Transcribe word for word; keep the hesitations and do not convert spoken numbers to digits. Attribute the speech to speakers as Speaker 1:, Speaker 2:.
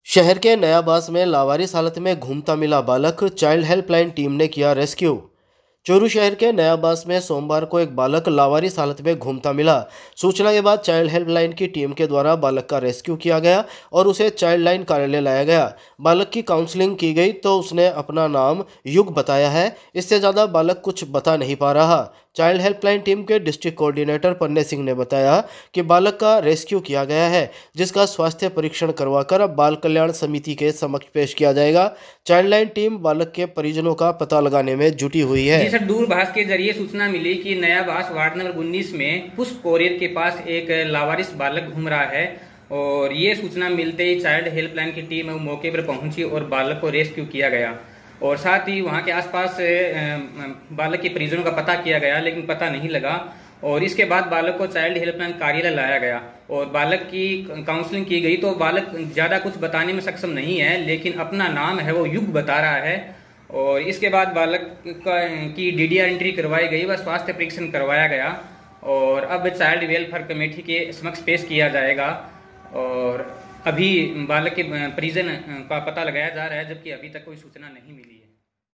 Speaker 1: शहर के नयाबास में लावारिस हालत में घूमता मिला बालक, चाइल्ड हेल्पलाइन टीम ने किया रेस्क्यू। चूरू शहर के नयाबास में सोमवार को एक बालक लावारिस हालत में घूमता मिला। सूचना के बाद चाइल्ड हेल्पलाइन की टीम के द्वारा बालक का रेस्क्यू किया गया और उसे चाइल्ड लाइन कार्यालय लाया गया। बालक की काउंसलिंग की गई तो उसने अपना नाम युग बताया है। इससे ज़्यादा बालक कुछ बता नहीं पा रहा। चाइल्ड हेल्पलाइन टीम के डिस्ट्रिक्ट कोऑर्डिनेटर पन्ने सिंह ने बताया कि बालक का रेस्क्यू किया गया है, जिसका स्वास्थ्य परीक्षण करवाकर अब बाल कल्याण समिति के समक्ष पेश किया जाएगा। चाइल्ड लाइन टीम बालक के परिजनों का पता लगाने में जुटी हुई है।
Speaker 2: जी सर, दूरभाष के जरिए सूचना मिली कि नयाबास वार्ड नंबर उन्नीस में पुष्प कोरियर के पास एक लावारिस बालक घूम रहा है और ये सूचना मिलते ही चाइल्ड हेल्पलाइन की टीम मौके पर पहुंची और बालक को रेस्क्यू किया गया और साथ ही वहां के आसपास बालक के परिजनों का पता किया गया, लेकिन पता नहीं लगा और इसके बाद बालक को चाइल्ड हेल्पलाइन कार्यालय लाया गया और बालक की काउंसलिंग की गई तो बालक ज़्यादा कुछ बताने में सक्षम नहीं है, लेकिन अपना नाम है वो युग बता रहा है और इसके बाद बालक का की डीडीआर एंट्री करवाई गई व स्वास्थ्य परीक्षण करवाया गया और अब चाइल्ड वेलफेयर कमेटी के समक्ष पेश किया जाएगा और अभी बालक के परिजन का पता लगाया जा रहा है, जबकि अभी तक कोई सूचना नहीं मिली।